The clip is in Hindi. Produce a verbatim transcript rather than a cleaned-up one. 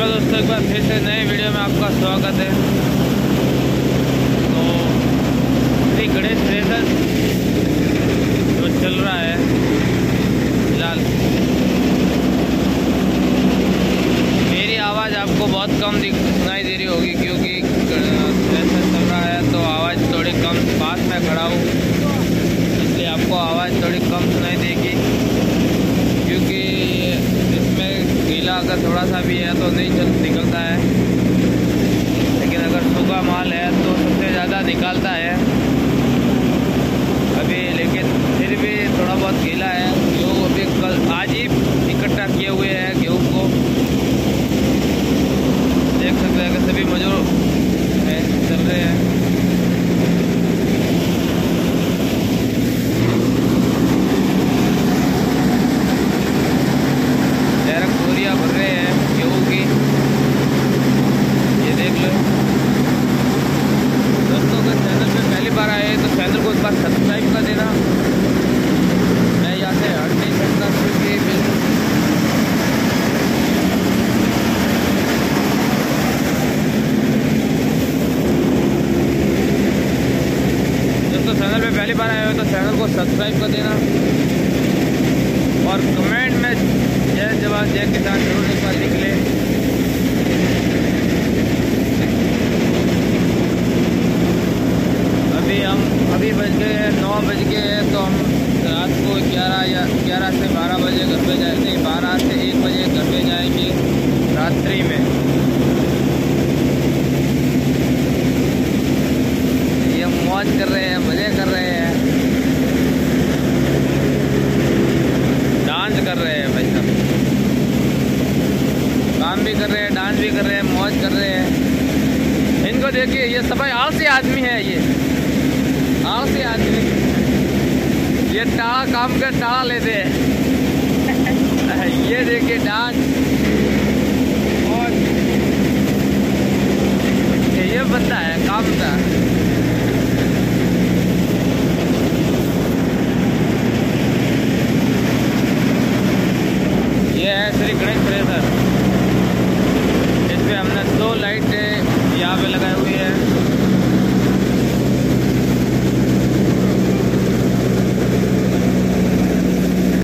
हेलो दोस्तों, एक बार फिर से नए वीडियो में आपका स्वागत है। तो श्री गणेश रेसर जो चल रहा है फिलहाल, मेरी आवाज़ आपको बहुत कम सुनाई दे रही होगी क्योंकि रेसर चल रहा है तो आवाज़ थोड़ी कम, पास में खड़ा हूँ इसलिए आपको आवाज़ थोड़ी कम सुनाई देगी। क्योंकि इसमें गीला अगर थोड़ा सा भी है तो नहीं चल निकलता है, लेकिन अगर सूखा माल है तो सबसे ज़्यादा निकालता है अभी। लेकिन फिर भी थोड़ा बहुत गीला है। लोग अभी कल आज ही इकट्ठा किए हुए हैं गेहूँ को, देख सकते हैं कि सभी मजदूर है चल रहे हैं। भर रहे हैं गेहूँ की, ये देख लो दोस्तों। अगर चैनल पे पहली बार आए तो चैनल को एक बार सब्सक्राइब कर देना। मैं यहाँ से हट नहीं सकता क्योंकि दोस्तों चैनल पे पहली बार आए हो तो चैनल को सब्सक्राइब कर देना और कमेंट में जय जवान जय किसान जरूर एक बार लिख लें। अभी हम अभी बज गए हैं नौ बज गए हैं तो हम रात को ग्यारह या ग्यारह से बारह बजे घर पे जाए नहीं बारह से एक बजे घर पे जाएंगे रात्रि में। ये मौज कर रहे हैं, मज़े कर रहे हैं, डांस कर रहे हैं भाई साहब, काम भी कर रहे हैं, डांस भी कर रहे हैं, मौज कर रहे हैं। इनको देखिए, ये सब आलसी आदमी है, ये आलसी आदमी, ये टाला काम कर टाला लेते हैं। ये देखिए डांस, और ये बंदा है काम का।